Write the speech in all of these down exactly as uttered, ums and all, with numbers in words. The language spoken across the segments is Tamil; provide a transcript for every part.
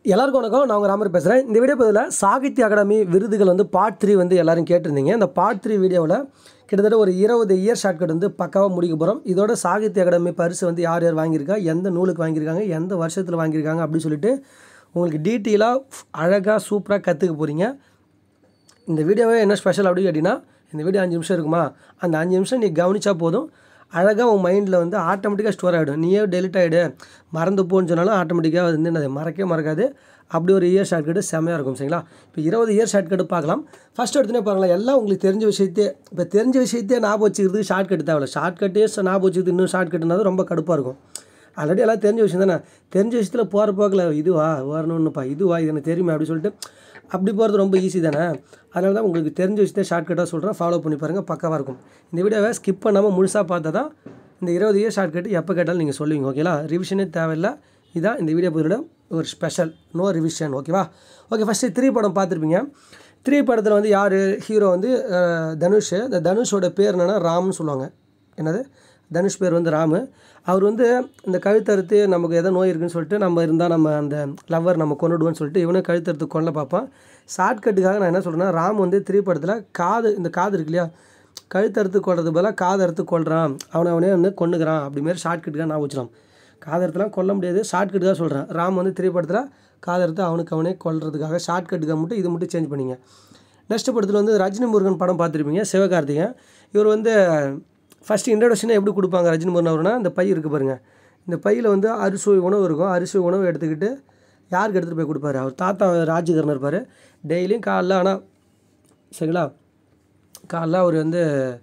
எல்லாருக்கும் வணக்கம். நான் உங்கள் ராமர் பேசுகிறேன். இந்த வீடியோ பதில் சாகித்ய அகாடமி விருதுகள் வந்து பார்ட் த்ரீ வந்து எல்லோரும் கேட்டிருந்தீங்க. இந்த பார்ட் த்ரீ வீடியோவில் கிட்டத்தட்ட ஒரு இருபது இயர் ஷார்ட்கட் வந்து பக்காவாக முடிக்க போகிறோம். இதோட சாகித்ய அகாடமி பரிசு வந்து யார் யார் வாங்கியிருக்கா, எந்த நூலுக்கு வாங்கியிருக்காங்க, எந்த வருஷத்தில் வாங்கியிருக்காங்க அப்படின்னு சொல்லிட்டு உங்களுக்கு டீட்டெயிலாக அழகாக சூப்பராக கற்றுக்க போகிறீங்க. இந்த வீடியோவே என்ன ஸ்பெஷல் அப்படின்னு கேட்டிங்கன்னா, இந்த வீடியோ அஞ்சு நிமிஷம் இருக்குமா, அந்த அஞ்சு நிமிஷம் நீ கவனித்தா போதும், அழகாக உன் மைண்டில் வந்து ஆட்டோமேட்டிக்காக ஸ்டோர் ஆகிடும். நீயே டெலிட் ஆகிடு மறந்து போன்னு சொன்னாலும் ஆட்டோமேட்டிக்காக வந்து அதை மறக்கவே மறக்காது. அப்படி ஒரு இயர் ஷார்ட்கட்டு செம்மையாக இருக்கும். சரிங்களா? இப்போ இருபது இயர் ஷார்ட்கட்டு பார்க்கலாம். ஃபஸ்ட்டு எடுத்துனே பாருங்களா, எல்லாம் உங்களுக்கு தெரிஞ்ச விஷயத்தையே இப்போ தெரிஞ்ச விஷயத்தையே ஞாபகம் வச்சுக்கிறதுக்கு ஷார்ட்கட்டு தேவையில்ல. ஷார்ட்கட்டே ஞாபகம் வச்சுக்கிறது இன்னும் ஷார்ட்கட்டுனா ரொம்ப கடுப்பாக இருக்கும். ஆல்ரெடி எல்லாம் தெரிஞ்ச விஷயம் தானே. தெரிஞ்ச விஷயத்தில் போகிற போக்கில் இதுவா வரணுன்னுப்பா, இதுவா இது எனக்கு தெரியுமா அப்படி சொல்லிட்டு அப்படி போகிறது ரொம்ப ஈஸி தானே. அதனால தான் உங்களுக்கு தெரிஞ்ச விஷயத்தை ஷார்ட்கட்டாக சொல்கிறேன். ஃபாலோ பண்ணி பாருங்கள், பக்காவாக இருக்கும். இந்த வீடியோவை ஸ்கிப் பண்ணாமல் முழுசாக பார்த்தா தான் இந்த இருபது இயர் ஷார்ட்கட்டு எப்போ கேட்டாலும் நீங்கள் சொல்லுவீங்க. ஓகேங்களா? ரிவிஷனே தேவையில்லை. இதான் இந்த வீடியோ பதிலோட ஒரு ஸ்பெஷல், நோ ரிவிஷன். ஓகேவா? ஓகே, ஃபஸ்ட்டு த்ரீ படம் பார்த்துருப்பீங்க. த்ரீ படத்தில் வந்து யார் ஹீரோ வந்து தனுஷ். இந்த தனுஷோட பேர் என்னென்னா ராம்னு சொல்லுவாங்க. என்னது, தனுஷ் பேர் வந்து ராமு. அவர் வந்து இந்த கழுத்தறுத்து நமக்கு எதோ நோய் இருக்குன்னு சொல்லிட்டு நம்ம இருந்தால் நம்ம அந்த லவ்வர் நம்ம கொண்டுடுவோன்னு சொல்லிட்டு இவனே கழுத்தறுத்து கொள்ள பார்ப்பான். ஷார்ட்கட்டுக்காக நான் என்ன சொல்கிறேன்னா, ராம் வந்து த்ரீ படத்தில் காது இந்த காது இருக்கு இல்லையா, கழுத்தறுத்து கொள்றது பதிலாக காது அறுத்து கொள்கிறான், அவனை அவனே வந்து கொண்டுக்கிறான். அப்படிமாரி ஷார்ட்கட்டுக்காக நான் வச்சுக்கலாம். காதறுத்துலாம் கொல்ல முடியாது, ஷார்ட்கட்டுக்காக சொல்கிறேன். ராம் வந்து த்ரீ படத்தில் காதறுத்து அவனுக்கு அவனே கொள்றதுக்காக ஷார்ட்கட்டுக்காக மட்டும் இது மட்டும் சேஞ்ச் பண்ணிங்க. நெக்ஸ்ட் படத்தில் வந்து ரஜினி முருகன் படம் பார்த்துருப்பீங்க. சிவகார்த்திகேயன் இவர் வந்து ஃபஸ்ட்டு இன்ட்ரடக்ஷனை எப்படி கொடுப்பாங்க ரஜினி முருகன் அவர்னா, இந்த பை இருக்குது பாருங்கள். இந்த பையில் வந்து அறுசுவை உணவு இருக்கும். அறுசுவை உணவு எடுத்துக்கிட்டு யாருக்கு எடுத்துகிட்டு போய் கொடுப்பாரு, அவர் தாத்தா ராஜ்கரன் இருப்பார். டெய்லியும் காலைல, ஆனால் சரிங்களா, காலைல அவர் வந்து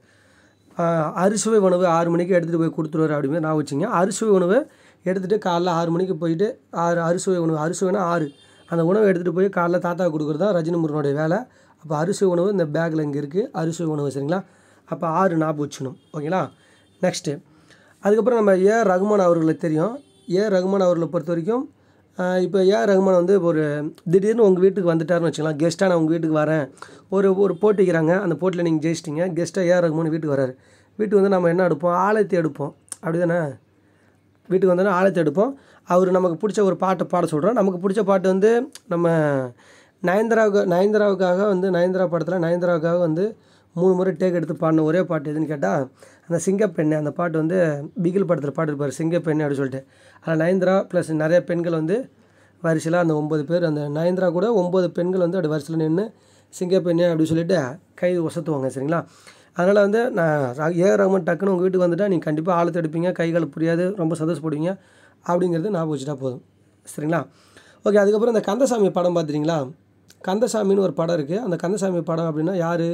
அறுசுவை உணவு ஆறு மணிக்கு எடுத்துகிட்டு போய் கொடுத்துருவார். அப்படிமே நான் வச்சுங்க. அறுசுவை உணவு எடுத்துகிட்டு காலைல ஆறு மணிக்கு போயிட்டு ஆறு அறுசுவை உணவு, அறுசுவைனா ஆறு, அந்த உணவை எடுத்துகிட்டு போய் காலைல தாத்தாவுக்கு கொடுக்குறது தான் ரஜினி முருகனுடைய வேலை. அப்போ அறுசுவை உணவு இந்த பேக்கில் இங்கே இருக்குது, அறுசுவை உணவு. சரிங்களா? அப்போ ஆறு ஞாபகம் வச்சுக்கணும். ஓகேங்களா? நெக்ஸ்ட்டு அதுக்கப்புறம் நம்ம ஏ ரகுமான் அவர்களுக்கு தெரியும். ஏ ரகுமான் அவர்களை பொறுத்த வரைக்கும் இப்போ ஏ ரகுமான் வந்து ஒரு திடீர்னு உங்கள் வீட்டுக்கு வந்துட்டாருன்னு வச்சுக்கலாம். கெஸ்ட்டாக நான் உங்கள் வீட்டுக்கு வரேன், ஒரு ஒரு போட்டிக்கிறாங்க, அந்த போட்டியில் நீங்கள் ஜெயிச்சிட்டிங்க. கெஸ்ட்டாக ஏ ரகுமான் வீட்டுக்கு வராரு. வீட்டுக்கு வந்து நம்ம என்ன எடுப்போம், ஆலயத்தை எடுப்போம். அப்படி தானே? வீட்டுக்கு வந்தோன்னா ஆலயத்தை எடுப்போம். அவர் நமக்கு பிடிச்ச ஒரு பாட்டை பாட சொல்கிறோம். நமக்கு பிடிச்ச பாட்டு வந்து நம்ம நயன்தாராவுக்கு நயன்தாராவுக்காக வந்து நயன்தாரா படத்தில் நயன்தாராவுக்காக வந்து மூணு முறை டேக் எடுத்து பாடின ஒரே பாட்டு எதுன்னு கேட்டால் அந்த சிங்கப்பெண்ணை. அந்த பாட்டு வந்து பிகில் படத்தில் பாட்டு இருப்பார், சிங்கப்பெண்ணை அப்படின்னு சொல்லிட்டு. அதில் நயன்தாரா ப்ளஸ் நிறைய பெண்கள் வந்து வரிசையில் அந்த ஒம்பது பேர், அந்த நயன்தாரா கூட ஒம்பது பெண்கள் வந்து அப்படி வரிசையில் நின்று சிங்கப்பெண்ணை அப்படின்னு சொல்லிட்டு கை ஒசத்துவாங்க. சரிங்களா? அதனால் வந்து நான் ஏ ரகுமான் டக்குன்னு உங்கள் வீட்டுக்கு வந்துட்டால் நீங்கள் கண்டிப்பாக ஆழத்தை எடுப்பீங்க, கைகள் புரியாது, ரொம்ப சந்தோஷப்படுவீங்க. அப்படிங்கிறது ஞாபகம் வச்சுட்டா போதும். சரிங்களா? ஓகே, அதுக்கப்புறம் இந்த கந்தசாமி படம் பார்த்துட்டிங்களா? கந்தசாமின்னு ஒரு படம் இருக்குது. அந்த கந்தசாமி படம் அப்படின்னா யார்,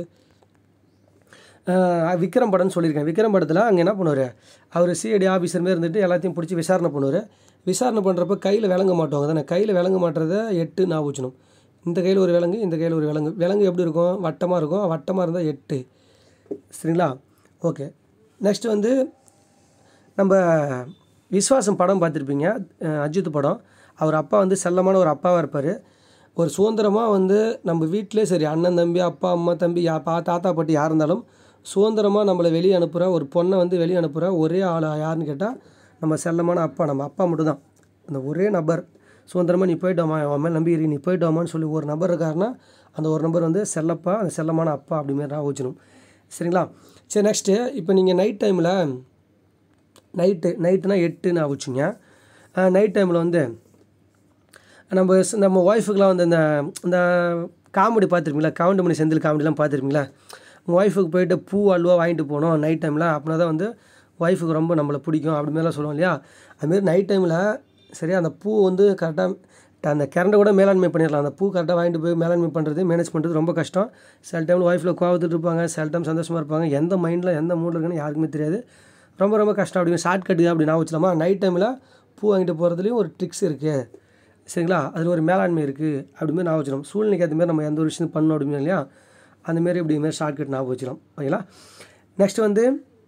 விக்ரம் படம்னு சொல்லியிருக்கேன். விக்ரம் படத்தில் அங்கே என்ன பண்ணுவார், அவர் சிஐடி ஆஃபீஸர் மாரி இருந்துட்டு எல்லாத்தையும் பிடிச்சி விசாரணை பண்ணுவார். விசாரணை பண்ணுறப்ப கையில் விளங்க மாட்டுவாங்க தானே. கையில் விளங்க மாட்டுறதை எட்டு ஞாபகம் வச்சுக்கணும். இந்த கையில் ஒரு விலங்கு, இந்த கையில் ஒரு விலங்கு. விலங்கு எப்படி இருக்கும், வட்டமாக இருக்கும். வட்டமாக இருந்தால் எட்டு. சரிங்களா? ஓகே, நெக்ஸ்ட்டு வந்து நம்ம விஸ்வாசம் படம் பார்த்துருப்பீங்க, அஜித் படம். அவர் அப்பா வந்து செல்லமான ஒரு அப்பாவாக இருப்பார். ஒரு சுதந்திரமாக வந்து நம்ம வீட்டிலே சரி, அண்ணன் தம்பி அப்பா அம்மா தம்பி யா பா தாத்தா பாட்டி யார் இருந்தாலும் சுதந்திரமாக நம்மளை வெளியே அனுப்புகிற ஒரு பொண்ணை வந்து வெளியே அனுப்புகிற ஒரே ஆள் யாருன்னு கேட்டால் நம்ம செல்லமான அப்பா, நம்ம அப்பா மட்டும்தான். அந்த ஒரே நபர் சுதந்திரமாக நீ போய்ட்டோமா, அவன் மேலே நம்பிக்கிறீ, நீ போய்ட்டோமான்னு சொல்லி ஒரு நபர் இருக்காருன்னா அந்த ஒரு நபர் வந்து செல்லப்பா, அந்த செல்லமான அப்பா அப்படிமாரி நான் வச்சுக்கணும். சரிங்களா? சரி, நெக்ஸ்ட்டு இப்போ நீங்கள் நைட் டைமில் நைட்டு நைட்டுனா எட்டு நான் வச்சுங்க. நைட் டைமில் வந்து நம்ம நம்ம ஒய்ஃபுக்கெலாம் வந்து இந்த இந்த காமெடி பார்த்துருப்பீங்களா, கவுண்டமணி செந்தில் காமெடிலாம் பார்த்துருப்பீங்களா? உங்கள் ஒய்ஃபுக்கு போய்ட்டு பூ அல்வா வாங்கிட்டு போகணும் நைட் டைமில், அப்படின்னா தான் வந்து ஒய்ஃபுக்கு ரொம்ப நம்மளை பிடிக்கும் அப்படிமாரிலாம் சொல்லுவோம் இல்லையா? அதுமாரி நைட் டைமில் சரியா அந்த பூ வந்து கரெக்டாக அந்த கரண்டை கூட மேலாண்மை பண்ணிடலாம். அந்த பூ கரெக்டாக வாங்கிட்டு போய் மேலாண்மை பண்ணுறது, மேனேஜ் பண்ணுறது ரொம்ப கஷ்டம். சில டைமில் ஒய்ஃபில் கோவத்துட்டு இருப்பாங்க, சில டைம் சந்தோஷமாக இருப்பாங்க. எந்த மைண்டில் எந்த மூடில் இருக்குன்னு யாருக்குமே தெரியாது. ரொம்ப ரொம்ப கஷ்டம். அப்படி ஷார்ட்கட்டு அப்படி நான் வச்சுலாமா, நைட் டைமில் பூ வாங்கிட்டு போகிறதுலேயும் ஒரு ட்ரிக்ஸ் இருக்குது. சரிங்களா? அதில் ஒரு மேலாண்மை இருக்குது. அப்படிமாரி நான் வச்சுக்கலாம். சூழ்நிலைக்கு ஏற்ற மாதிரி நம்ம எந்த ஒரு விஷயம் பண்ணணும் அப்படிமே இல்லையா, அந்தமாரி இப்படிமாரி ஷார்ட்கட் ஞாபகம் வச்சுக்கலாம். ஓகேங்களா? நெக்ஸ்ட் வந்து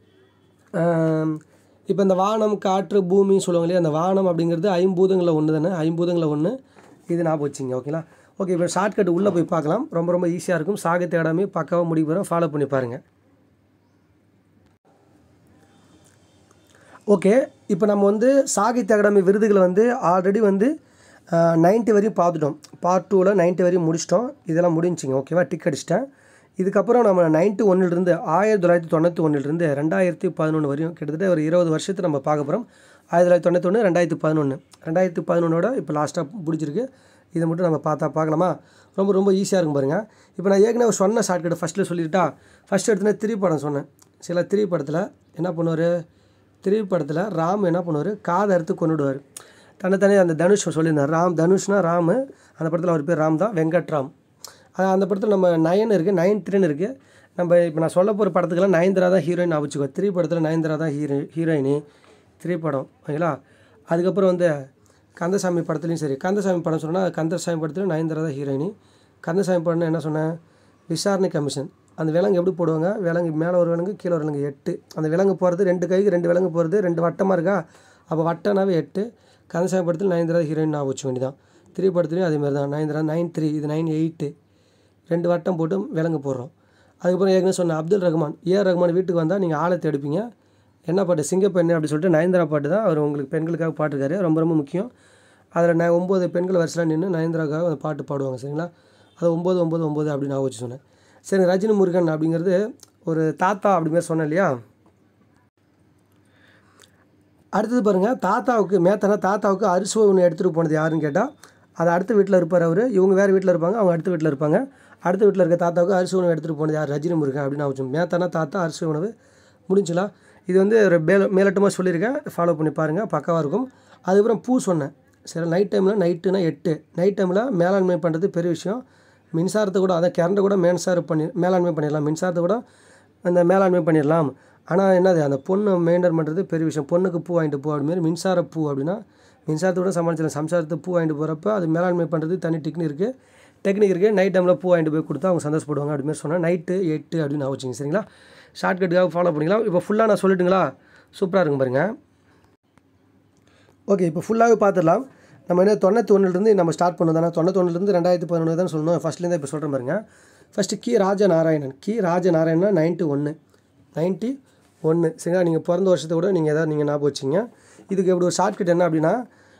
இப்போ இந்த வானம் காற்று பூமின்னு சொல்லுவாங்க இல்லையா, அந்த வானம் அப்படிங்கிறது ஐம்பூதங்களில் ஒன்று தானே, ஐம்பூதங்களில் ஒன்று. இது ஞாபகம் வச்சுங்க. ஓகேங்களா? ஓகே, இப்போ ஷார்ட்கட் உள்ளே போய் பார்க்கலாம். ரொம்ப ரொம்ப ஈஸியாக இருக்கும். சாகித்ய அகாடமி பக்காவாக முடிக்க போகிறோம். ஃபாலோ பண்ணி பாருங்கள். ஓகே, இப்போ நம்ம வந்து சாகித்ய அகாடமி விருதுகளை வந்து ஆல்ரெடி வந்து நைன்ட்டி வரையும் பார்த்துட்டோம். பார்ட் டூவில் நைன்ட்டி வரையும் முடிச்சிட்டோம். இதெல்லாம் முடிஞ்சிங்க. ஓகேவா, டிக் அடிச்சிட்டேன். இதுக்கப்புறம் நம்ம நைன்ட்டி ஒன்னிலிருந்து ஆயிரத்தி தொள்ளாயிரத்தி தொண்ணூற்றி ஒன்றிலிருந்து ரெண்டாயிரத்தி பதினொன்று வரையும் கிட்டத்தட்ட ஒரு இருபது வருஷத்தை நம்ம பார்க்க போகிறோம். ஆயிரத்தி தொள்ளாயிரத்தி தொண்ணூற்றி ஒன்று ரெண்டாயிரத்தி பதினொன்று ரெண்டாயிரத்தி பதினொன்னோட இப்போ லாஸ்ட்டாக பிடிச்சிருக்கு. இதை மட்டும் நம்ம பார்த்தா பார்க்கலாமா? ரொம்ப ரொம்ப ஈஸியாக இருக்கும் பாருங்கள். இப்போ நான் ஏற்கனவே சொன்ன ஷார்ட்கட் ஃபஸ்ட்டில் சொல்லிட்டா. ஃபஸ்ட்டு எடுத்துனா த்ரீ படம் சொன்னேன். சில த்ரீ படத்தில் என்ன பண்ணுவார், த்ரீ படத்தில் ராம் என்ன பண்ணுவார், காதை அறுத்து கொண்டுடுவார். தன்னைத்தானே அந்த தனுஷ் சொல்லியிருந்தார். ராம் தனுஷ்னா ராமு, அந்த படத்தில் அவர் பேர் ராம் தான், வெங்கட்ராம். அந்த படத்தில் நம்ம நயன் இருக்குது, நயன் த்ரீன்னு இருக்குது. நம்ம இப்போ நான் சொல்ல போகிற படத்துக்கெல்லாம் நயன்தாரா தான் ஹீரோயின் ஆகிச்சுக்கோ. த்ரீ படத்தில் நயன்தாரா தான் ஹீரோ ஹீரோயினி த்ரீ படம். ஓகேங்களா. அதுக்கப்புறம் வந்து கந்தசாமி படத்துலையும் சரி, கந்தசாமி படம் சொன்னால் கந்தசாமி படத்துலையும் நயன்தாரா தான் ஹீரோயினி. கந்தசாமி படம்னா என்ன சொன்னேன், விசாரணை கமிஷன். அந்த விலங்கு எப்படி போடுவாங்க, விலங்கு மேலே ஒரு விலங்கு கீழே ஒரு விலங்கு, எட்டு. அந்த விலங்கு போகிறது ரெண்டு கைக்கு ரெண்டு விலங்கு போகிறது, ரெண்டு வட்டமாக இருக்கா, அப்போ வட்டனாவே எட்டு. கந்தசாமி படத்தில் நயன்தாரா ஹீரோயின் நான் வச்சு வேண்டி தான். த்ரீ படத்துலையும் அதேமாதிரி தான். நயன்தாரா நைன் த்ரீ, இது நைன் எயிட்டு, ரெண்டு வட்டம் போட்டு விலங்கு போடுறோம். அதுக்கப்புறம் ஏற்கனவே சொன்ன அப்துல் ரஹ்மான், ஏஆர் ரஹ்மான் வீட்டுக்கு வந்தால் நீங்கள் ஆழத்தை எடுப்பீங்க. என்ன பாட்டு, சிங்கப்பெண்ணு அப்படி சொல்லிட்டு நயன்தாரா பாட்டு தான் அவர் உங்களுக்கு பெண்களுக்காக பாட்டுருக்காரு. ரொம்ப ரொம்ப முக்கியம். அதில் நான் ஒம்பது பெண்கள் வரிசையில் நின்று நயன்தாராக்காக அந்த பாட்டு பாடுவாங்க. சரிங்களா. அது ஒம்பது ஒம்பது ஒம்பது அப்படின்னு நான் வச்சு சொன்னேன். சரி, ரஜினி முருகன் அப்படிங்கிறது ஒரு தாத்தா அப்படிமாரி சொன்னேன் இல்லையா. அடுத்தது பாருங்கள், தாத்தாவுக்கு மேத்தனா தாத்தாவுக்கு அரிசுவை ஒன்று எடுத்துகிட்டு போனது யாருன்னு கேட்டால், அது அடுத்த வீட்டில் இருப்பார் அவர். இவங்க வேறு வீட்டில் இருப்பாங்க, அவங்க அடுத்த வீட்டில் இருப்பாங்க. அடுத்த வீட்டில் இருக்க தாத்தாவுக்கு அரிசி உணவு எடுத்துகிட்டு போனது யார், ரஜினி முருகன் அப்படின்னு ஆச்சு. மேத்தானா தாத்தா அரிசி உணவு முடிஞ்சுலாம். இது வந்து ஒரு மேல மேலட்டமாக சொல்லியிருக்கேன், ஃபாலோ பண்ணி பாருங்கள், பக்காவாக இருக்கும். அதுக்கப்புறம் பூ சொன்னேன். சரி, நைட் டைமில் நைட்டுனா எட்டு, நைட் டைமில் மேலாண்மை பண்ணுறது பெரிய விஷயம். மின்சாரத்தை கூட, அதை கரண்ட்டை கூட மின்சாரம் பண்ணி மேலாண்மை பண்ணிடலாம், மின்சாரத்தை கூட அந்த மேலாண்மை பண்ணிடலாம். ஆனால் என்னது, அந்த பொண்ணு மெயின்டைன் பண்ணுறது பெரிய விஷயம். பொண்ணுக்கு பூ வாங்கிட்டு போ அப்படிமாரி, மின்சார பூ அப்படின்னா மின்சாரத்தை கூட சமாளிச்சிடலாம். சம்சாரத்துக்கு பூ வாங்கிட்டு போகிறப்ப அது மேலாண்மை பண்ணுறது தனி டெக்னிக் இருக்குது டெக்னிக் இருக்குது நைட் டைமில் பூ வாங்கிட்டு போய் கொடுத்தா அவங்க சந்தோஷப்படுவாங்க அப்படிமாரி சொன்னால் நைட்டு எட்டு அப்படின்னு ஆச்சுங்க. சரிங்களா. ஷார்ட்கட்டுக்காக ஃபாலோ பண்ணிக்கலாம். இப்போ ஃபுல்லாக நான் சொல்லிட்டுங்களா, சூப்பராக இருக்கும் பாருங்கள். ஓகே, இப்போ ஃபுல்லாகவே பார்த்துடலாம். நம்ம என்ன தொண்ணூற்றி ஒன்றுலேருந்து நம்ம ஸ்டார்ட் பண்ணோம் தானே, தொண்ணூற்றி ஒன்றுலேருந்து ரெண்டாயிரத்தி பதினொன்று தான் சொல்லணும். ஃபஸ்ட்லேருந்து இப்போ சொல்கிறேன் பாருங்க. ஃபஸ்ட்டு கி ராஜநாராயணன். கி ராஜநாராயணன் நைன்ட்டி ஒன்று நைன்ட்டி ஒன்று சரிங்களா. நீங்கள் பிறந்த வருஷத்தை கூட நீங்கள் எதாவது நீங்கள் ஞாபகம் வச்சிங்க. இதுக்கு எப்படி ஒரு ஷார்ட்கட் என்ன அப்படின்னா,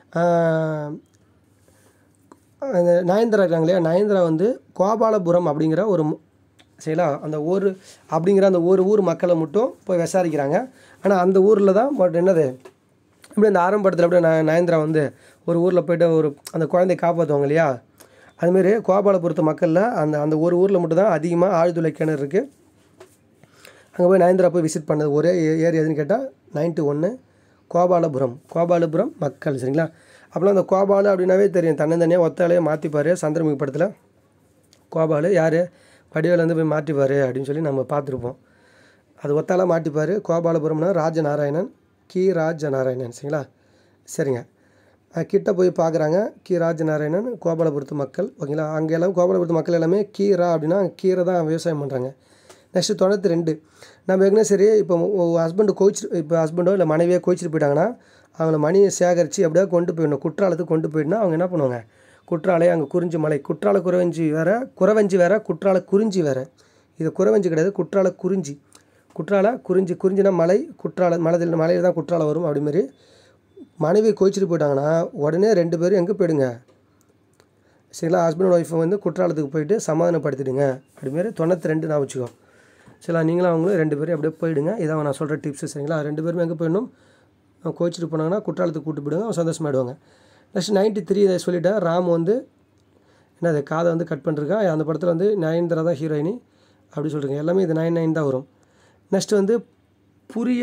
நயன்தாரா இருக்காங்க இல்லையா, நயன்தாரா வந்து கோபாலபுரம் அப்படிங்கிற ஒரு சரிங்களா, அந்த ஊர் அப்படிங்கிற அந்த ஒரு ஊர் மக்களை மட்டும் போய் விசாரிக்கிறாங்க. ஆனால் அந்த ஊரில் தான் பட் என்னது, இப்படி அந்த ஆரம்பத்தில் அப்படியே ந நயன்தாரா வந்து ஒரு ஊரில் போய்ட்டு ஒரு அந்த குழந்தைய காப்பாற்றுவாங்க இல்லையா, அதுமாரி கோபாலபுரத்து மக்களில் அந்த அந்த ஒரு ஊரில் மட்டும் தான் அதிகமாக ஆழ்துளை கிணறு இருக்குது. அங்கே போய் நயன்தாரா போய் விசிட் பண்ணது ஒரே ஏரியா எதுன்னு கேட்டால் நைன்ட்டி ஒன்று கோபாலபுரம். கோபாலபுரம் மக்கள் சரிங்களா. அப்போலாம் அந்த கோபாலு அப்படின்னாவே தெரியும், தன்னந்தனியாக ஒத்தாலையே மாற்றிப்பார். சந்திரமுகி படத்தில் கோபாலு யார், வடிவேல் வந்து போய் மாற்றிப்பார் அப்படின்னு சொல்லி நம்ம பார்த்துருப்போம். அது ஒத்தாலாக மாட்டிப்பார். கோபாலபுரம்னா ராஜநாராயணன், கி ராஜநாராயணன் சரிங்களா. சரிங்க, கிட்ட போய் பார்க்குறாங்க. கி ராஜநாராயணன் கோபாலபுரத்து மக்கள் ஓகேங்களா. அங்கே எல்லாம் கோபாலபுரத்து மக்கள் எல்லாமே கீரா அப்படின்னா கீரை தான் விவசாயம் பண்ணுறாங்க. நெக்ஸ்ட்டு தொண்ணூற்றி ரெண்டு நம்ம ஏற்கனவே சரி, இப்போ ஹஸ்பண்டு கோச்சு இப்போ ஹஸ்பண்டோ இல்லை மனைவியோ கோச்சிட்டு போயிட்டாங்கன்னா அவங்கள மணியை சேகரித்து அப்படியே கொண்டு போயிடணும், குற்றாலத்துக்கு கொண்டு போயிட்டுனா அவங்க என்ன பண்ணுவாங்க, குற்றாலை அங்கே குறிஞ்சி மலை, குற்றால குறவஞ்சி வேறு, குறவஞ்சி வேறு, குற்றால குறிஞ்சி வேறு. இது குறவஞ்சி கிடையாது, குற்றால குறிஞ்சி. குற்றால குறிஞ்சி, குறிஞ்சினா மலை, குற்றால மலையில் மலையில் தான் குற்றாலம் வரும். அப்படிமாரி மனைவி கோச்சிட்டு போயிட்டாங்கன்னா உடனே ரெண்டு பேரும் எங்கே போயிடுங்க சரிங்களா, ஹஸ்பண்ட் ஒய்ஃபை வந்து குற்றாலத்துக்கு போயிட்டு சமாதானப்படுத்திடுங்க அப்படிமாரி தொண்ணூற்றி ரெண்டு நான் வச்சுக்கோ சரிங்களா. நீங்களும் அவங்களும் ரெண்டு பேரும் அப்படியே போயிடுங்க. இதான் நான் சொல்கிற டிப்ஸு சரிங்களா. ரெண்டு பேருமே எங்கே போயிடணும், கோச்சிட்டு போனாங்கன்னா குற்றாலத்துக்கு கூப்பிட்டு போயிடுங்க, அவங்க சந்தோஷமாயிடுவாங்க. நெக்ஸ்ட் நைன்ட்டி த்ரீ இதை சொல்லிட்டேன். ராம் வந்து என்ன அது காதை வந்து கட் பண்ணிருக்கா, அந்த படத்தில் வந்து நயன்தாரா தான் ஹீரோயினி அப்படி சொல்கிறீங்க. எல்லாமே இது நைன் நைன் தான் வரும். நெக்ஸ்ட் வந்து புரிய,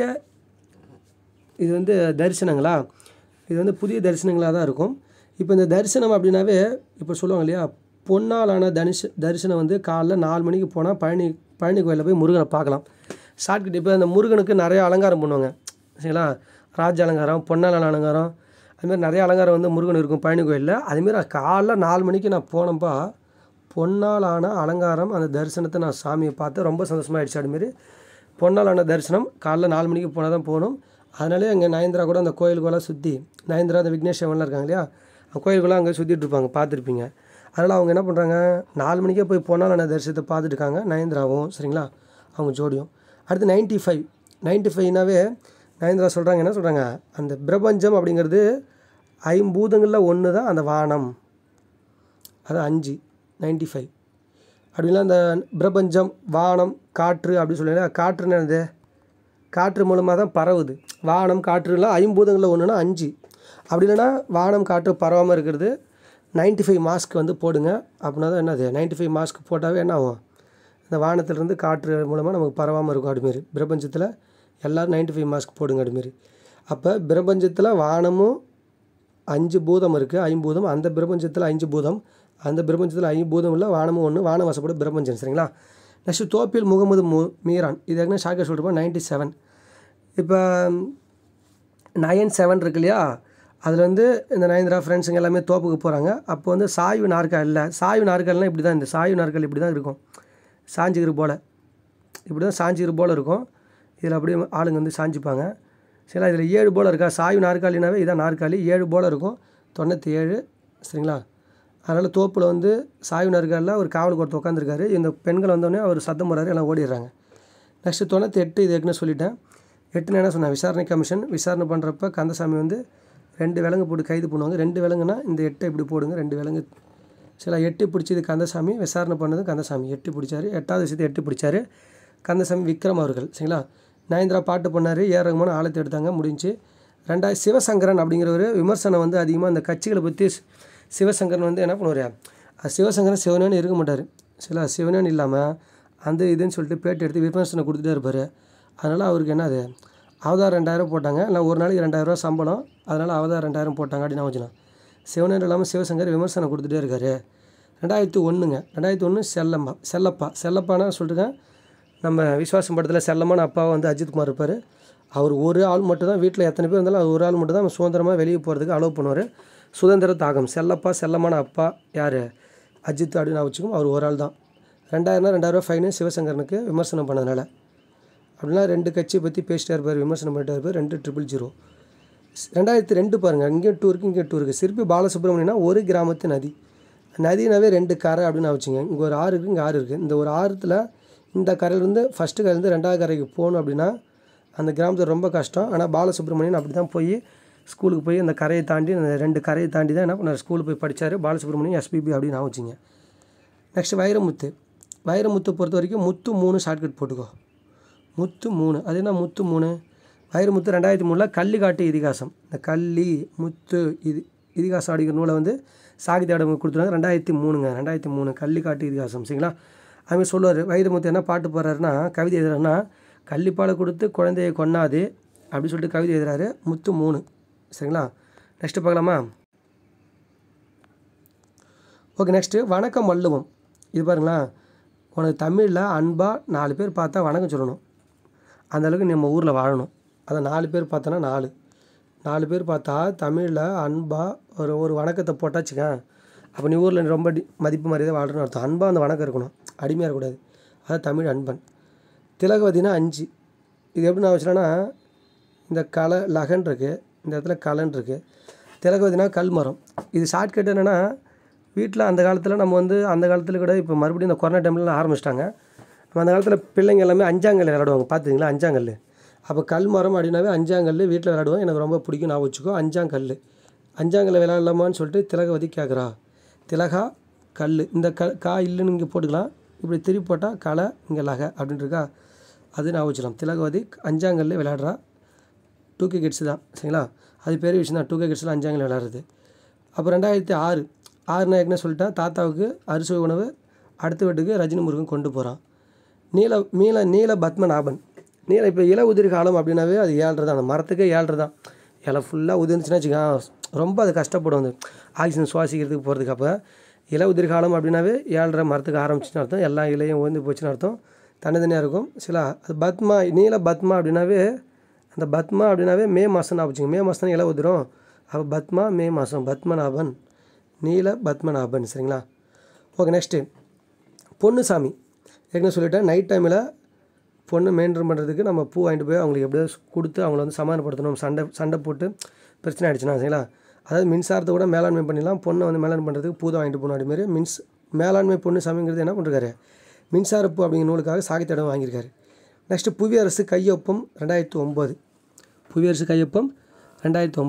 இது வந்து தரிசனங்களா, இது வந்து புதிய தரிசனங்களாக தான் இருக்கும். இப்போ இந்த தரிசனம் அப்படின்னாவே இப்போ சொல்லுவாங்க இல்லையா, பொன்னாலான தரிச தரிசனம் வந்து காலைல நாலு மணிக்கு போனால் பழனி பழனி கோயிலில் போய் முருகனை பார்க்கலாம். ஷார்ட்கட் இப்போ அந்த முருகனுக்கு நிறைய அலங்காரம் பண்ணுவாங்க சரிங்களா, ராஜ அலங்காரம், பொன்னாலான அலங்காரம், அதுமாதிரி நிறைய அலங்காரம் வந்து முருகன் இருக்கும் பழனி கோயிலில். அதேமாரி காலைல நாலு மணிக்கு நான் போனப்பா பொன்னாலான அலங்காரம் அந்த தரிசனத்தை நான் சாமியை பார்த்து ரொம்ப சந்தோஷமாகிடுச்சு. அதுமாரி பொன்னாலான தரிசனம் காலைல நாலு மணிக்கு போனால் தான் போகணும். அதனாலே அங்கே நயன்தாரா கூட அந்த கோயிலுக்கெல்லாம் சுற்றி, நயன்தாரா அந்த விக்னேஷ் சிவன்லாம் இருக்காங்க இல்லையா, அந்த கோயிலுக்கெல்லாம் அங்கே சுற்றிட்டு இருப்பாங்க, பார்த்துருப்பீங்க. அதனால் அவங்க என்ன பண்ணுறாங்க, நாலு மணிக்கே போய் பொன்னாலான தரிசனத்தை பார்த்துட்டு இருக்காங்க நயன்தாராவும் சரிங்களா, அவங்க ஜோடியும். அடுத்து நைன்ட்டி ஃபைவ் நைன்ட்டி ஃபைவ்னாவே நயன்தாரா சொல்கிறாங்க, என்ன சொல்கிறாங்க, அந்த பிரபஞ்சம் அப்படிங்கிறது ஐம்பூதங்களில் ஒன்று தான் அந்த வானம், அது அஞ்சு நைன்ட்டி ஃபைவ் அப்படின்னா அந்த பிரபஞ்சம் வானம் காற்று அப்படி சொல்லுங்க. காற்றுன்னு என்னது? காற்று மூலமாக தான் பரவுது. வானம் காற்றுலாம் ஐம்பூதங்களில் ஒன்றுனா அஞ்சு. அப்படி இல்லைன்னா வானம் காற்று பரவாமல் இருக்கிறது நைன்ட்டி ஃபைவ் மாஸ்க் வந்து போடுங்க. அப்படின்னா தான் என்னது நைன்ட்டி ஃபைவ் மாஸ்க் போட்டாவே என்ன ஆகும்? இந்த வானத்திலிருந்து காற்று மூலமாக நமக்கு பரவாமல் இருக்கும். அதுமாரி பிரபஞ்சத்தில் எல்லோரும் நைன்ட்டி ஃபைவ் மாஸ்க் போடுங்க. அதுமாரி அப்போ பிரபஞ்சத்தில் வானமும் அஞ்சு பூதம் இருக்குது, ஐம்பூதம். அந்த பிரபஞ்சத்தில் அஞ்சு பூதம், அந்த பிரபஞ்சத்தில் ஐம்பூதம் இல்லை, வானமும் ஒன்று, வானம் வசப்பட பிரபஞ்சம். சரிங்களா? நெக்ஸ்ட்டு தோப்பில் முகமது மு மீரான் இது ஏற்கனவே ஷாக்கர் சொல்லிட்டு நைன்ட்டி செவன் இப்போ நயன் செவன் இருக்கு இல்லையா? அதில் வந்து இந்த நயன்தரா ஃப்ரெண்ட்ஸுங்க எல்லாமே தோப்புக்கு போகிறாங்க. அப்போ வந்து சாய்வு நாற்கால் இல்லை. சாய்வு நாற்கால்லாம் இப்படி தான், இந்த சாய்வு நாற்கால் இப்படி தான் இருக்கும், சாஞ்சிக்கிற போல் இப்படி தான் சாஞ்சிக்கிற போல் இருக்கும். இதில் அப்படியே ஆளுங்க வந்து சாஞ்சிப்பாங்க. சரிங்களா? இதில் ஏழு போல் இருக்கா? சாய்வு நாற்காலினாவே இதான் நாற்காலி, ஏழு போல் இருக்கும், தொண்ணூற்றி ஏழு. சரிங்களா? அதனால் தோப்பில் வந்து சாய்வு நாற்காலில் ஒரு காவலுக்கு ஒருத்தர் உட்காந்துருக்காரு. இந்த பெண்கள் வந்தோடனே அவர் சத்தம் போடுறாரு, எல்லாம் ஓடிடுறாங்க. நெக்ஸ்ட்டு தொண்ணூற்றி எட்டு இது ஏற்கனவே சொல்லிட்டேன். எட்டுன்னு என்ன சொன்னேன்? விசாரணை கமிஷன் விசாரணை பண்ணுறப்ப கந்தசாமி வந்து ரெண்டு விலங்கு போட்டு கைது பண்ணுவாங்க. ரெண்டு விலங்குனா இந்த எட்டை இப்படி போடுங்க, ரெண்டு விலங்கு. சில எட்டு பிடிச்சது கந்தசாமி, விசாரணை பண்ணது கந்தசாமி, எட்டு பிடிச்சாரு. எட்டாவது விஷயத்தை எட்டு பிடிச்சாரு கந்தசாமி விக்ரம் அவர்கள். சரிங்களா? நயன்தரா பாட்டு பண்ணார், ஏ ரகுமான ஆழத்தை எடுத்தாங்க, முடிஞ்சு. ரெண்டாவது சிவசங்கரன் அப்படிங்கிற ஒரு விமர்சனம் வந்து அதிகமாக அந்த கட்சிகளை பற்றி சிவசங்கரன் வந்து என்ன பண்ணுவார்? சிவசங்கரன் சிவனேன்னு இருக்க மாட்டார். சரிங்களா? சிவனேன்னு இல்லாமல் அந்த இதுன்னு சொல்லிட்டு பேட்டி எடுத்து விமர்சனம் கொடுத்துட்டே இருப்பார். அதனால் அவருக்கு என்னது அவதார் ரெண்டாயிரம் போட்டாங்க. இல்லை ஒரு நாளைக்கு ரெண்டாயிரரூவா சம்பளம், அதனால் அவதார் ரெண்டாயிரம் போட்டாங்க அப்படின்னு வச்சுக்கலாம். சிவனேன்னு இல்லாமல் சிவசங்கர் விமர்சனம் கொடுத்துட்டே இருக்கார். ரெண்டாயிரத்து ஒன்றுங்க ரெண்டாயிரத்து ஒன்று செல்லம்மா செல்லப்பா செல்லப்பானா சொல்லிட்டுருக்கேன். நம்ம விஸ்வாசம் படத்தில் செல்லமான அப்பாவை வந்து அஜித்குமார் இருப்பார். அவர் ஒரு ஆள் மட்டும் தான், வீட்டில் எத்தனை பேர் இருந்தாலும் அவர் ஒரு ஆள் மட்டும் தான் சுதந்திரமாக வெளியே போகிறதுக்கு அலோவ் பண்ணுவார். சுதந்திர தாகம் செல்லப்பா செல்லமான அப்பா யார்? அஜித் அப்படின்னு நான் வச்சுக்கோம். அவர் ஒரு ஆள் தான். ரெண்டாயிரம்னா ரெண்டாயிரரூவா ஃபைனு சிவசங்கரனுக்கு விமர்சனம் பண்ணதுனால. அப்படின்னா ரெண்டு கட்சியை பற்றி பேசிட்டே இருப்பார், விமர்சனம் பண்ணிட்டே இருப்பார். ரெண்டு ட்ரிபிள் ஜீரோ ரெண்டாயிரத்து ரெண்டு பாருங்கள், இங்கேயும் டூ இருக்குது, இங்கேயும் டூ இருக்குது. சிற்பி பாலசுப்ரமணியனா ஒரு கிராமத்து நதி, நதினாவே ரெண்டு கரை அப்படின்னு வச்சுங்க. இங்கே ஒரு ஆறு இருக்குது, இங்கே ஆறு இருக்குது. இந்த ஒரு ஆறுத்தில் இந்த கரையிலேருந்து ஃபஸ்ட்டு கரையிலேருந்து ரெண்டாவது கரைக்கு போகணும் அப்படின்னா அந்த கிராமத்தில் ரொம்ப கஷ்டம். ஆனால் பாலசுப்ரமணியன் அப்படி தான் போய் ஸ்கூலுக்கு போய் அந்த கரையை தாண்டி அந்த ரெண்டு கரையை தாண்டி தான் என்ன பண்ணார், ஸ்கூலுக்கு போய் படித்தார். பாலசுப்ரமணியன் எஸ்பிபி அப்படின்னு வச்சுங்க. நெக்ஸ்ட்டு வைரமுத்து வைரமுத்து பொறுத்த வரைக்கும் முத்து மூணு ஷார்ட்கட் போட்டுக்கோ. முத்து மூணு அது என்ன? முத்து மூணு வைரமுத்து ரெண்டாயிரத்தி மூணில் கள்ளி காட்டு இதிகாசம், இந்த கள்ளி முத்து இது இதிகாசம் அப்படிங்கிற நூலை வந்து சாகித்ய அகாடமி கொடுத்துருவாங்க. ரெண்டாயிரத்தி மூணுங்க ரெண்டாயிரத்தி மூணு கள்ளி காட்டு இதிகாசம். சரிங்களா? அதுமாதிரி சொல்லுவார். வைரமுத்து என்ன பாட்டு போடுறாருன்னா, கவிதை எழுதுறாருன்னா, கள்ளிப்பாலை கொடுத்து குழந்தையை கொன்னாது அப்படி சொல்லிட்டு கவிதை எழுதுறாரு. முத்து மூணு. சரிங்களா? நெக்ஸ்ட்டு பார்க்கலாமா? ஓகே. நெக்ஸ்ட்டு வணக்கம் வள்ளுவம். இது பாருங்களா, உனக்கு தமிழில் அன்பாக நாலு பேர் பார்த்தா வணக்கம் சொல்லணும். அந்தளவுக்கு நம்ம ஊரில் வாழணும். அதை நாலு பேர் பார்த்தோன்னா நாலு நாலு பேர் பார்த்தா தமிழில் அன்பாக ஒரு ஒரு வணக்கத்தை போட்டாச்சுக்க, அப்போ நீ ஊரில் ரொம்ப டி மதிப்பு மரியாதை வாழ்றன்னு அர்த்தம். அன்பாக அந்த வணக்கம் இருக்கணும், அடிமையாக இருக்கக்கூடாது. அதான் தமிழ் அன்பன். திலகவதினா அஞ்சு. இது எப்படி நான் வச்சுனா, இந்த கலை லகன் இருக்குது, இந்த இடத்துல கலன் இருக்குது. திலகவதினா கல்மரம். இது ஷார்ட்கட் என்னென்னா, வீட்டில் அந்த காலத்தில் நம்ம வந்து அந்த காலத்தில் கூட இப்போ மறுபடியும் இந்த கொரோனா டைம்லாம் ஆரம்பிச்சிட்டாங்க. நம்ம அந்த காலத்தில் பிள்ளைங்க எல்லாமே அஞ்சாங்கல் விளையாடுவாங்க, பார்த்துக்கிங்களா? அஞ்சாங்கல். அப்போ கல் மரம் அப்படின்னாவே அஞ்சாங்கல் வீட்டில் விளையாடுவோம். எனக்கு ரொம்ப பிடிக்கும், நான் வச்சுக்கோ. அஞ்சாங்கல் அஞ்சாங்கல்ல விளையாடலாமான்னு சொல்லிட்டு திலகவதி கேட்குறா. திலகா கல், இந்த க கா இல்லைன்னு இங்கே போட்டுக்கலாம். இப்படி திருப்பி போட்டால் கலை, இங்கே லக அப்படின்ட்டுருக்கா. அது நான் வச்சுக்கலாம். திலகவதி அஞ்சாங்கல்ல விளையாடுறா. டூ கே கிட்ஸு தான். சரிங்களா? அது பெரிய விஷயம் தான், டூ கே கிட்ஸில் அஞ்சாங்கல் விளையாடுறது. அப்போ ரெண்டாயிரத்தி ஆறு ஆறு நான் ஏற்கனவே சொல்லிட்டேன். தாத்தாவுக்கு அறுசுவை உணவு அடுத்த வீட்டுக்கு ரஜினி முருகன் கொண்டு போகிறான். நீல மீள நீல பத்மநாபன். நீல இப்போ இலை உதிர் காலம் அப்படின்னாவே அது ஏழ்ரை தான். அந்த மரத்துக்கே ஏழ்ரை தான். இலை ஃபுல்லாக உதிர்ந்துச்சுன்னா வச்சுக்கா, ரொம்ப அது கஷ்டப்படும் வந்து ஆக்சிஜன் சுவாசிக்கிறதுக்கு போகிறதுக்கு. அப்போ இலை உதிர் காலம் அப்படின்னாவே ஏழ்ரை மரத்துக்கு ஆரம்பிச்சுன்னு அர்த்தம். எல்லா இலையும் உயர்ந்து போச்சுன்னு அர்த்தம். தனித்தனியாக இருக்கும். சில அது பத்மா நீல பத்மா அப்படின்னாவே, அந்த பத்மா அப்படின்னாவே மே மாதம் நான் வச்சுங்க. மே மாதம் தான் இலை உதிரும். அப்போ பத்மா மே மாதம், பத்மநாபன், நீல பத்மநாபன். சரிங்களா? ஓகே. நெக்ஸ்ட்டு பொன்னுசாமி. ஏற்கனவே சொல்லிட்டேன், நைட் டைமில் பொண்ணு மெயின்டைன் பண்ணுறதுக்கு நம்ம பூ வாங்கிட்டு போய் அவங்களுக்கு எப்படியோ கொடுத்து அவங்கள வந்து சமாதானப்படுத்தணும். சண்டை சண்டை போட்டு பிரச்சனை ஆகிடுச்சுன்னா சரிங்களா? அதாவது மின்சாரத்தை கூட மேலாண்மை பண்ணிடலாம். பொண்ணை வந்து மேலாண்மை பண்ணுறதுக்கு பூ தான் வாங்கிட்டு போகணும். அதுமாரி மின்ஸ் மேலாண்மை பொன்னுசாமிங்கிறது என்ன பண்ணுறாரு, மின்சார பூ அப்படிங்கிற நூலுக்காக சாகித்ய அகாடமி வாங்கியிருக்காரு. நெக்ஸ்ட்டு புவியரசு கையொப்பம் ரெண்டாயிரத்து ஒம்பது புவியரசு கையொப்பம் ரெண்டாயிரத்து ஒம்பது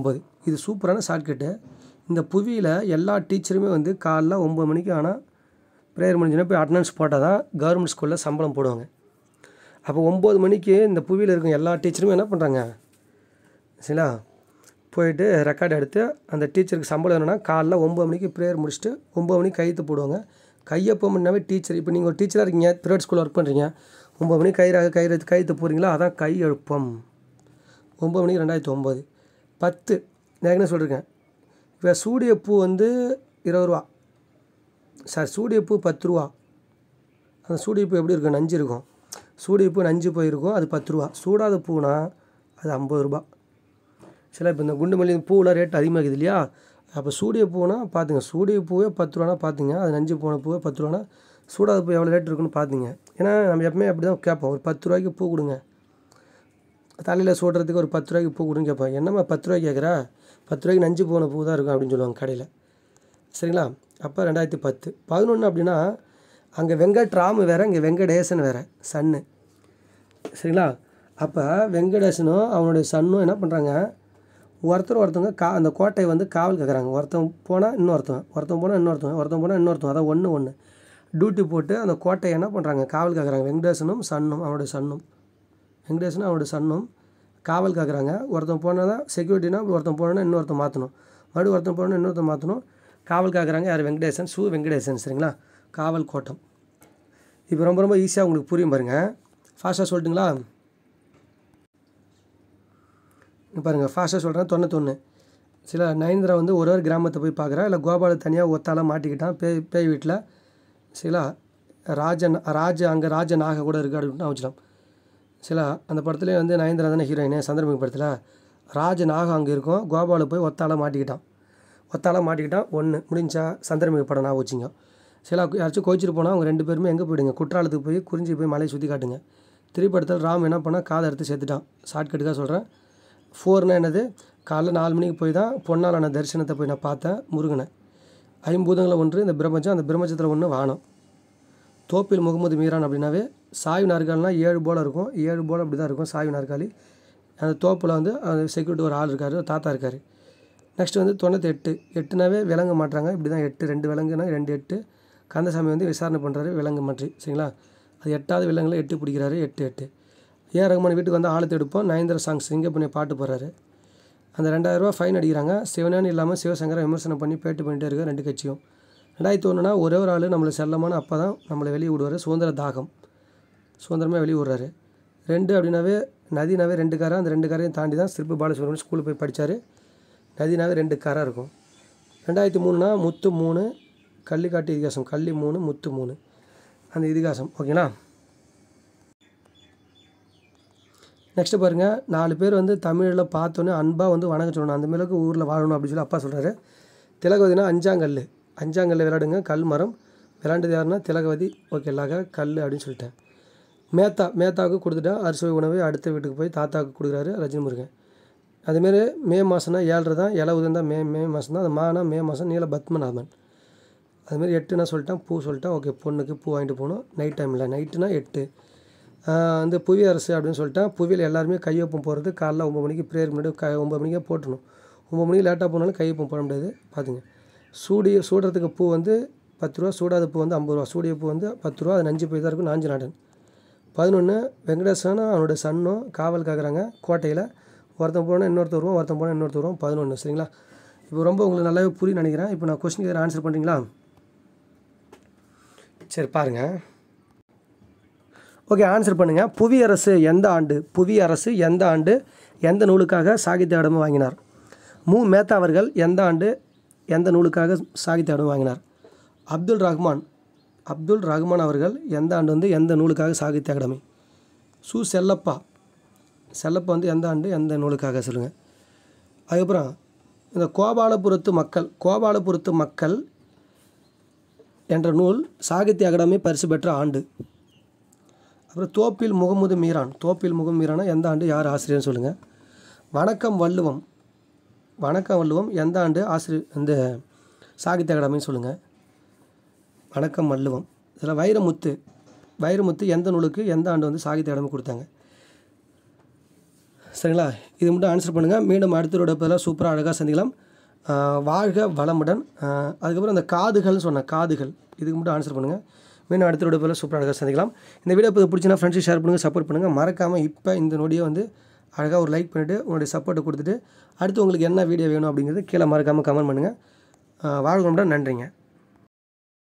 இது சூப்பரான ஷார்ட்கட்டு. இந்த புவியில் எல்லா டீச்சருமே வந்து காலைல ஒம்பது மணிக்கு ஆனால் ப்ரேயர் முடிஞ்சுன்னா போய் அட்டண்டன்ஸ் போட்டால் தான் கவர்மெண்ட் ஸ்கூலில் சம்பளம் போடுவாங்க. அப்போ ஒம்பது மணிக்கு இந்த புவியில் இருக்க எல்லா டீச்சருமே என்ன பண்ணுறாங்க சரிங்களா, போயிட்டு ரெக்கார்டு எடுத்து அந்த டீச்சருக்கு சம்பளம் வேணும்னா காலைல ஒம்பது மணிக்கு ப்ரேயர் முடிச்சுட்டு ஒம்பது மணிக்கு கையெழுத்து போடுவாங்க. கையொப்பம்னாவே டீச்சர். இப்போ நீங்கள் ஒரு டீச்சராக இருக்கீங்க, ப்ரைவேட் ஸ்கூலில் ஒர்க் பண்ணுறீங்க, ஒம்பது மணிக்கு கயிறாக கயிறு கையெழுத்து போகிறீங்களா, அதான் கையெழுப்பம். ஒம்பது மணிக்கு ரெண்டாயிரத்தி ஒம்பது பத்து நான் என்ன சொல்லியிருக்கேன். இப்போ சூடியப்பூ வந்து இருபது ரூபா சார், சூடியப்பூ பத்து ரூபா. அந்த சூடியப்பூ எப்படி இருக்கும், நஞ்சு இருக்கும். சூடியப்பூ நஞ்சு போயிருக்கும், அது பத்து ரூபா. சூடாத பூனா அது ஐம்பது ரூபா. சரி, இப்போ இந்த குண்டு மல்லி பூவெலாம் ரேட் அதிகமாகுது இல்லையா, அப்போ சூடிய பூனா பார்த்துங்க, சூடிய பூவே பத்து ரூபானா பார்த்துங்க, அது நஞ்சு போன பூவே பத்து ரூபானா சூடாத பூ எவ்வளோ ரேட் இருக்குன்னு பார்த்துங்க. ஏன்னா நம்ம எப்பவுமே அப்படி தான் கேட்போம், ஒரு பத்து ரூபாய்க்கு பூ கொடுங்க, தலையில் சூடுறதுக்கு ஒரு பத்து ரூபாய்க்கு பூ கொடுன்னு கேட்போம். என்னம்மா பத்து ரூபாய்க்கு கேட்குறா, பத்து ரூபாய்க்கு நஞ்சு போன பூ தான் இருக்கும் அப்படின்னு சொல்லுவாங்க கடையில். சரிங்களா, அப்போ ரெண்டாயிரத்தி பத்து பதினொன்று அப்படின்னா அங்கே வெங்கட்ராமு வேறு, இங்கே வெங்கடேசன் வேறு, சன்னு. சரிங்களா, அப்போ வெங்கடேசனும் அவனுடைய சன்னும் என்ன பண்ணுறாங்க, ஒருத்தர் ஒருத்தவங்க கா அந்த கோட்டையை வந்து காவல் கேட்குறாங்க. ஒருத்தன் போனால் இன்னொருத்தவன், ஒருத்தன் போனால் இன்னொருத்தவன், ஒருத்தன் போனால் இன்னொருத்தவன், அதான் ஒன்று ஒன்று டியூட்டி போட்டு அந்த கோட்டையை என்ன பண்ணுறாங்க, காவல் கேட்குறாங்க. வெங்கடேசனும் சன்னும் அவனுடைய சன்னும் வெங்கடேசனும் அவனுடைய சன்னும் காவல் கேட்குறாங்க. ஒருத்தன் போனால் தான் செக்யூரிட்டினா, ஒருத்தன் போனோன்னா இன்னொருத்தன் மாற்றணும், மறுபடியும் ஒருத்தன் போனால் இன்னொருத்தன் மாற்றணும். காவல் கேட்குறாங்க யார், வெங்கடேசன், சு வெங்கடேசன். சரிங்களா, காவல் கோட்டம். இப்போ ரொம்ப ரொம்ப ஈஸியாக உங்களுக்கு புரியும் பாருங்கள். ஃபாஸ்ட்டாக சொல்லட்டுங்களா, பாருங்கள் ஃபாஸ்ட்டாக சொல்கிறேன். தொண்ணூத்தொன்று சில நயன்தரா வந்து ஒரு ஒரு கிராமத்தை போய் பார்க்குறா, இல்லை கோபால தனியாக ஒத்தால மாட்டிக்கிட்டான் பேய் பேய் வீட்டில். சரிங்களா, ராஜன் ராஜ அங்கே ராஜ நாக கூட இருக்குது அப்படின்னு வச்சுக்கலாம். சில அந்த படத்துலேயே வந்து நயன்தரா தானே ஹீரோயினே, சந்திரமுகி படத்தில். ராஜ நாகம் அங்கே இருக்கும், கோபால போய் ஒத்தால மாட்டிக்கிட்டான். ஒத்தால மாட்டிக்கிட்டான் ஒன்று முடிஞ்சா சந்திரமுகி படம் நான் வச்சுங்க. சில யாராச்சும் கோச்சிட்டு போனால் அவங்க ரெண்டு பேருமே எங்கே போயிடுங்க, குற்றாலத்துக்கு போய் குறிஞ்சி போய் மலையை சுற்றி காட்டுங்க. திரைப்படத்தில் ராம் என்ன பண்ணால் காதை எடுத்து சேர்த்துட்டான். ஷார்ட்கட்டுக்காக சொல்கிறேன். ஃபோர்னா என்னது, காலைல நாலு மணிக்கு போய் தான் பொன்னாலான தரிசனத்தை போய் நான் பார்த்தேன் முருகனை. ஐம்பூதங்களில் ஒன்று இந்த பிரபஞ்சம், அந்த பிரபஞ்சத்தில் ஒன்று வானம். தோப்பில் முகமது மீரான் அப்படின்னாவே சாய்வு நாற்காலினா ஏழு போல் இருக்கும், ஏழு போல் அப்படி தான் இருக்கும் சாய்வு நாற்காலி. அந்த தோப்பில் வந்து அந்த செக்யூரிட்டி ஒரு ஆள் இருக்கார், தாத்தா இருக்கார். நெக்ஸ்ட் வந்து தொண்ணூற்றி எட்டு எட்டுனாவே விலங்கு மாட்டுறாங்க, இப்படி தான் எட்டு ரெண்டு விலங்குனா ரெண்டு எட்டு. கந்தசாமி வந்து விசாரணை பண்ணுறாரு விலங்கு மாற்றி. சரிங்களா, அது எட்டாவது விலங்குல எட்டு பிடிக்கிறாரு, எட்டு எட்டு. ஏ ரகுமான் வீட்டுக்கு வந்து ஆழத்தை எடுப்போம், நயன்தரா சாங்ஸ் இங்கே பண்ணி பாட்டு போடுறாரு. அந்த ரெண்டாயிரரூவா ஃபைன் அடிக்கிறாங்க. சிவனானு இல்லாமல் சிவசங்கரை விமர்சனம் பண்ணி பேட்டி பண்ணிகிட்டே இருக்கார் ரெண்டு கட்சியும். ரெண்டாயிரத்தி ஒன்றுனா ஒரே ஒரு ஆள் நம்மளை செல்லமான அப்போ தான் நம்மளை வெளியே விடுவார், சுதந்திர தாகம், சுதந்திரமாக வெளியே விடுறாரு. ரெண்டு அப்படின்னாவே நதினாவே ரெண்டு காரை, அந்த ரெண்டு காரையும் தாண்டி தான் சிற்பி பாலசுப்ரமணியன் ஸ்கூலுக்கு போய் படித்தார். நதினாவே ரெண்டு காராக இருக்கும். ரெண்டாயிரத்தி மூணுனா முத்து மூணு, கள்ளிக்காட்டு இதிகாசம், கள்ளி மூணு முத்து மூணு, அந்த இதிகாசம். ஓகேங்களா, நெக்ஸ்ட்டு பாருங்கள். நாலு பேர் வந்து தமிழில் பார்த்தோன்னே அன்பாக வந்து வணக்கம் சொல்லணும், அந்த மேலுக்கு ஊரில் வாழணும் அப்படின்னு சொல்லி அப்பா சொல்கிறாரு. திலகவதினா அஞ்சாங்கல், அஞ்சாங்கல்ல விளையாடுங்க, கல் மரம் விளையாண்டது யாருன்னா திலகவதி. ஓகே, இல்லாக கல் அப்படின்னு சொல்லிட்டேன். மேத்தா மேத்தாவுக்கு கொடுத்துட்டேன் அரிசுவை உணவை, அடுத்த வீட்டுக்கு போய் தாத்தாவுக்கு கொடுக்குறாரு ரஜினி முருகன். அதுமாரி மே மாதம்னா ஏழரை தான், இலவுதான் தான் மே மே மாதம் தான். அது மானா மே மாதம் நீல பத்மநாபன். அதுமாரி எட்டுனா சொல்லிட்டேன், பூ சொல்லிட்டேன். ஓகே, பொண்ணுக்கு பூ வாங்கிட்டு போகணும் நைட் டைமில். நைட்டுனா எட்டு. வந்து புவி அரசு அப்படின்னு சொல்லிட்டேன். புவியில் எல்லாருமே கையொப்பம் போடுறது காலைல ஒம்பது மணிக்கு ப்ரேயர் முன்னாடி க ஒம்பது மணிக்கே போட்டணும். ஒம்பது மணிக்கு லேட்டாக போனாலும் கையொப்பம் போட முடியாது பார்த்துங்க. சூடிய சூடுறதுக்கு பூ வந்து பத்து ரூபா, சூடாத பூ வந்து ஐம்பது ரூபா. சூடிய பூ வந்து பத்து ரூபா, அது நஞ்சு போய் தான் இருக்கும், நாஞ்சு நாடன். பதினொன்று வெங்கடேசனும் அவனுடைய சன்னும் காவல் காக்குறாங்க கோட்டையில். ஒருத்தன் போனால் இன்னொருத்தர் வருவோம், ஒருத்தன் போனால் இன்னொருத்தர் வருவோம். பதினொன்று. சரிங்களா, இப்போ ரொம்ப உங்களுக்கு நல்லாவே புரியும் நினைக்கிறேன். இப்போ நான் கொஸ்டின் கேட்குற ஆன்சர் பண்ணுறீங்களா? சரி பாருங்கள். ஓகே, ஆன்சர் பண்ணுங்கள். புவி அரசு எந்த ஆண்டு, புவி அரசு எந்த ஆண்டு எந்த நூலுக்காக சாகித்ய அகாடமி வாங்கினார்? மு மேத்தா அவர்கள் எந்த ஆண்டு எந்த நூலுக்காக சாகித்ய அகாடமி வாங்கினார்? அப்துல் ரஹ்மான் அப்துல் ரஹ்மான் அவர்கள் எந்த ஆண்டு வந்து எந்த நூலுக்காக சாகித்ய அகாடமி? சு செல்லப்பா செல்லப்பா வந்து எந்த ஆண்டு எந்த நூலுக்காக சொல்லுங்கள். அதுக்கப்புறம் இந்த கோபாலபுரத்து மக்கள் கோபாலபுரத்து மக்கள் என்ற நூல் சாகித்ய அகாடமி பரிசு பெற்ற ஆண்டு. அப்புறம் தோப்பில் முகமது மீரான் தோப்பில் முகமது மீரானா எந்த ஆண்டு யார் ஆசிரியர்னு சொல்லுங்கள். வணக்கம் வள்ளுவம் வணக்கம் வள்ளுவம் எந்த ஆண்டு ஆசிரியர் இந்த சாகித்ய அகாடமின்னு சொல்லுங்கள். வணக்கம் வள்ளுவம். இதில் வைரமுத்து வைரமுத்து எந்த நூலுக்கு எந்த ஆண்டு வந்து சாகித்ய அகாடமி கொடுத்தாங்க? சரிங்களா? இது மட்டும் ஆன்சர் பண்ணுங்கள். மீண்டும் அடுத்த வீடியோ பதிலாக சூப்பராக அழகாக சந்திக்கலாம். வாழ்க வளமுடன். அதுக்கப்புறம் அந்த காதுகள்னு சொன்னேன், காதுகள் இதுக்கு மட்டும் ஆன்சர் பண்ணுங்கள். மீண்டும் அடுத்த வீடியோ பதிலாக சூப்பராக அழகாக சந்திக்கலாம். இந்த வீடியோ இப்போ பிடிச்சினா ஃப்ரெண்ட்ஸுக்கு ஷேர் பண்ணுங்கள், சப்போர்ட் பண்ணுங்கள். மறக்காமல் இப்போ இந்த நொடியை வந்து அழகாக ஒரு லைக் பண்ணிவிட்டு உங்களுடைய சப்போர்ட்டை கொடுத்துட்டு அடுத்து உங்களுக்கு என்ன வீடியோ வேணும் அப்படிங்கிறது கீழே மறக்காமல் கமெண்ட் பண்ணுங்கள். வாழ்க வளமுடன். நன்றிங்க.